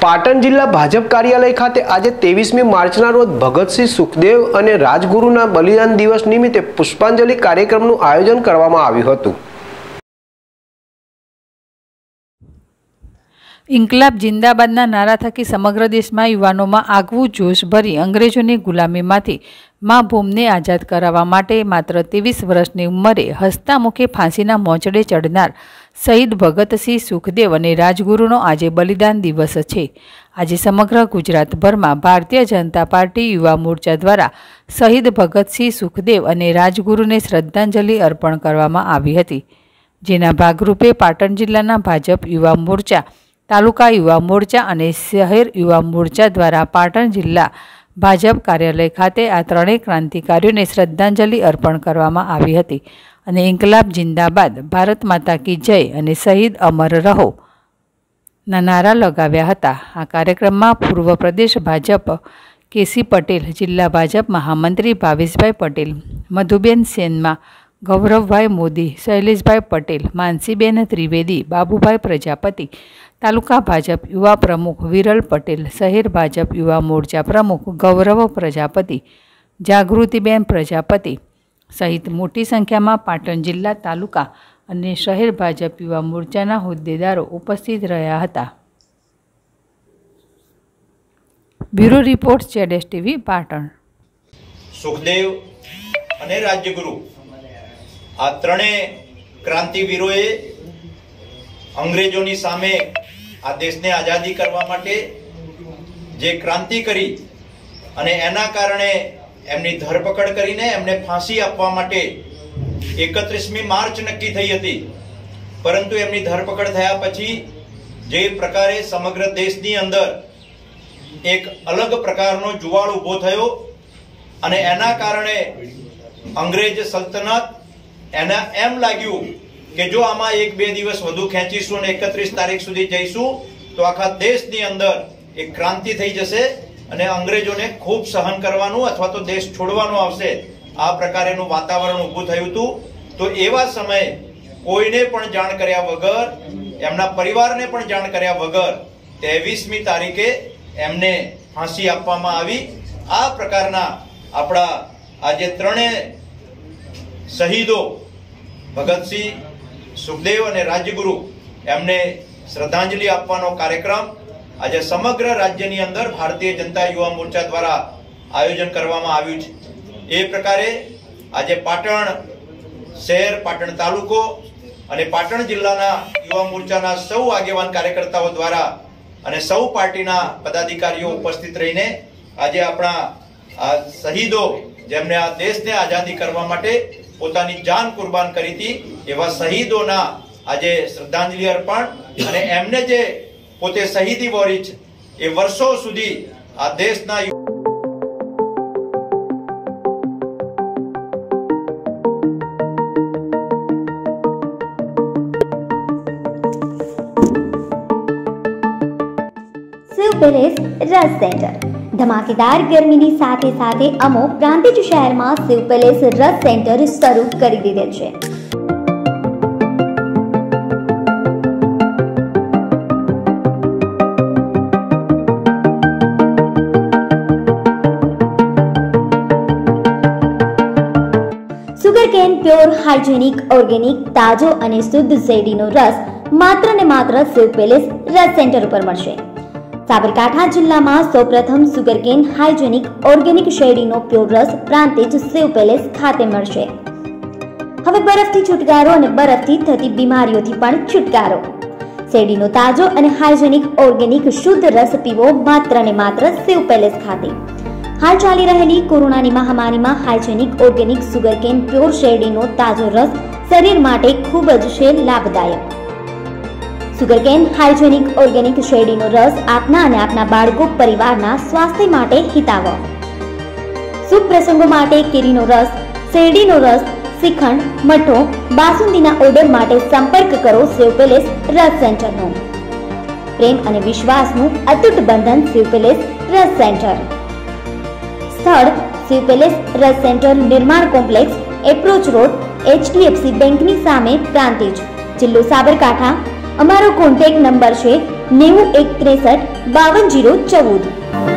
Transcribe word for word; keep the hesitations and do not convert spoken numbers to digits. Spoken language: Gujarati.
પાટણ જિલ્લા ભાજપ કાર્યાલય ખાતે આજે ત્રેવીસમી માર્ચના રોજ ભગતસિંહ સુખદેવ અને રાજગુરુના બલિદાન દિવસ નિમિત્તે પુષ્પાંજલિ કાર્યક્રમનું આયોજન કરવામાં આવ્યું હતું। ઇન્કલાબ જિંદાબાદના નારા થકી સમગ્ર દેશમાં યુવાનોમાં આગવું જોશ ભરી અંગ્રેજોની ગુલામીમાંથી મા ભૂમને આઝાદ કરાવવા માટે માત્ર ત્રેવીસ વર્ષની ઉંમરે હસતા મુખે ફાંસીના મોચડે ચડનાર શહીદ ભગતસિંહ સુખદેવ અને રાજગુરુનો આજે બલિદાન દિવસ છે। આજે સમગ્ર ગુજરાતભરમાં ભારતીય જનતા પાર્ટી યુવા મોરચા દ્વારા શહીદ ભગતસિંહ સુખદેવ અને રાજગુરુને શ્રદ્ધાંજલિ અર્પણ કરવામાં આવી હતી, જેના ભાગરૂપે પાટણ જિલ્લાના ભાજપ યુવા મોરચા, તાલુકા યુવા મોરચા અને શહેર યુવા મોરચા દ્વારા પાટણ જિલ્લા ભાજપ કાર્યાલય ખાતે આ ત્રણેય ક્રાંતિકારીઓને શ્રદ્ધાંજલિ અર્પણ કરવામાં આવી હતી અને ઇન્કલાબ જિંદાબાદ, ભારત માતા કી જય અને શહીદ અમર રહો ના નારા લગાવ્યા હતા। આ કાર્યક્રમમાં પૂર્વ પ્રદેશ ભાજપ કેસી પટેલ, જિલ્લા ભાજપ મહામંત્રી ભાવેશભાઈ પટેલ, મધુબેન સેનમાં, ગૌરવભાઈ મોદી, શૈલેષભાઈ પટેલ, માનસીબેન ત્રિવેદી, બાબુભાઈ પ્રજાપતિ, તાલુકા ભાજપ યુવા પ્રમુખ વિરલ પટેલ, શહેર ભાજપ યુવા મોરચા પ્રમુખ ગૌરવ પ્રજાપતિ, જાગૃતિબેન પ્રજાપતિ સહિત મોટી સંખ્યામાં પાટણ જિલ્લા, તાલુકા અને શહેર ભાજપ યુવા મોરચાના હોદ્દેદારો ઉપસ્થિત રહ્યા હતા। બ્યુરો રિપોર્ટ જેડેશ ટીવી પાટણ। સુખદેવ અને રાજ્યગુરુ આ ત્રણેય ક્રાંતિવીરોએ અંગ્રેજોની સામે આ દેશને આઝાદી કરવા માટે જે ક્રાંતિ કરી અને એના કારણે એમની ધરપકડ કરીને એમને ફાંસી આપવા માટે એકત્રીસમી માર્ચ નક્કી થઈ હતી, પરંતુ એમની ધરપકડ થયા પછી જે પ્રકારે સમગ્ર દેશની અંદર એક અલગ પ્રકારનો જુવાળ ઊભો થયો અને એના કારણે અંગ્રેજ સલ્તનત એના એમ લાગ્યું કે જો આમાં એક બે દિવસ વધુ ખેંચીશું અને એકત્રીસ તારીખ સુધી જઈશું તો આખા દેશની અંદર એક ક્રાંતિ થઈ જશે અને અંગ્રેજોને ખૂબ સહન કરવાનું અથવા તો દેશ છોડવાનો આવશે, આ પ્રકારેનું વાતાવરણ ઊભું થયું હતું। તો એવા સમયે કોઈને પણ જાણ કર્યા વગર, એમના પરિવારને પણ જાણ કર્યા વગર ત્રેવીસમી તારીખે એમને ફાંસી આપવામાં આવી। આ પ્રકારના આપણા આજે ત્રણેય શહીદો ભગતસિંહ, સુખદેવ અને રાજ્યગુરુ એમને શ્રદ્ધાંજલિ આપવાનો કાર્યક્રમ આજે સમગ્ર રાજ્યની અંદર ભારતીય જનતા યુવા મોરચા દ્વારા આયોજન કરવામાં આવ્યું છે। એ પ્રકારે આજે પાટણ શહેર, પાટણ તાલુકો અને પાટણ જિલ્લાના યુવા મોરચાના સૌ આગેવાન કાર્યકર્તાઓ દ્વારા અને સૌ પાર્ટીના પદાધિકારીઓ ઉપસ્થિત રહીને આજે આપણા આ શહીદો જેમને આ દેશને આઝાદી કરવા માટે પોતાની જાન કુરબાન કરી હતી એવા શહીદોના આજે શ્રદ્ધાંજલિ અર્પણ અને એમને જે પોતે શહીદી વોરી છે એ વર્ષો સુધી આ દેશના શિવ પેલેસ રસ સેન્ટર ધમાકેદાર ગરમીની સાથે સાથે અમો પ્રાંતિજ શહેરમાં શિવ પેલેસ રસ સેન્ટર શરૂ કરી દીધેલ છે। સુગરકેન પ્યોર, હાઇજેનિક, ઓર્ગેનિક, તાજો અને શુદ્ધ શેરડીનો રસ માત્ર ને માત્ર શિવ પેલેસ રસ સેન્ટર ઉપર મળશે। સાબરકાંઠા જિલ્લામાં સૌપ્રથમ સુગરકેન, હાઇજેનિક, ઓર્ગેનિક શેરડીનો પ્યોર રસ પ્રાંતિજ શિવ પેલેસ ખાતે મળશે। હવે બરફથી છુટકારો અને બરફથી થતી બીમારીઓથી પણ છુટકારો। શેરડીનો તાજો અને હાઇજેનિક, ઓર્ગેનિક, શુદ્ધ રસ પીવો માત્ર ને માત્ર શિવ પેલેસ ખાતે। હાલ ચાલી રહેલી કોરોનાની મહામારીમાં હાઇજેનિક, ઓર્ગેનિક, સુગરકેન પ્યોર શેરડીનો તાજો રસ શરીર માટે ખૂબ જ છે લાભદાયક। સુગરકેન, હાઇજેનિક, ઓર્ગેનિક શેરડીનો રસ આપના અને આપના બાળકો પરિવારના સ્વાસ્થ્ય માટે હિતાવહ। શુભ પ્રસંગો માટે કેરીનો રસ, શેરડીનો રસ, શ્રીખંડ, મઠો, બાસુંદીના ઓર્ડર માટે સંપર્ક કરો શિવ પેલેસ રસ સેન્ટરનો। પ્રેમ અને વિશ્વાસનું અતૂટ બંધન શિવ પેલેસ રસ સેન્ટર। સ્થળ શિવ પેલેસ રસ centre, Nirman complex, approach road, HDFC બેંકની સામે, પ્રાંતિજ, જિલ્લો સાબરકાંઠા। અમારો કોન્ટેક્ટ નંબર છે નેવું એક ત્રેસઠ બાવન જીરો ચૌદ।